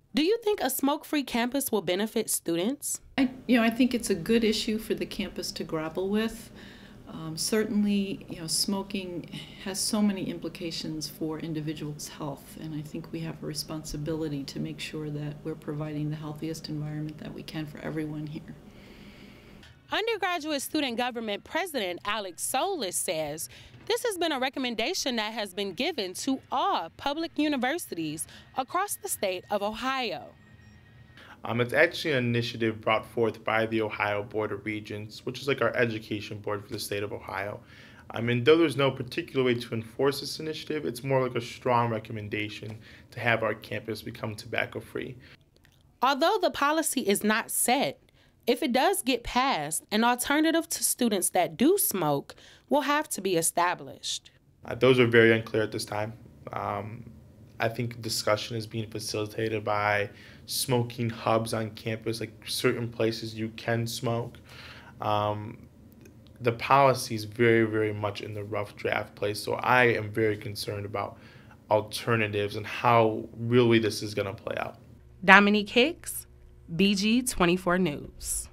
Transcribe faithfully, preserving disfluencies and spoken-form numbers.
Do you think a smoke-free campus will benefit students? I, you know, I think it's a good issue for the campus to grapple with. Um, certainly, you know, smoking has so many implications for individuals' health, and I think we have a responsibility to make sure that we're providing the healthiest environment that we can for everyone here. Undergraduate Student Government President Alex Solis says this has been a recommendation that has been given to all public universities across the state of Ohio. Um, it's actually an initiative brought forth by the Ohio Board of Regents, which is like our education board for the state of Ohio. I mean, though there's no particular way to enforce this initiative, it's more like a strong recommendation to have our campus become tobacco-free. Although the policy is not set, if it does get passed, an alternative to students that do smoke will have to be established. Uh, those are very unclear at this time. Um, I think discussion is being facilitated by smoking hubs on campus, like certain places you can smoke. Um, the policy is very, very much in the rough draft place, so I am very concerned about alternatives and how really this is going to play out. Dominique Hicks, B G twenty-four News.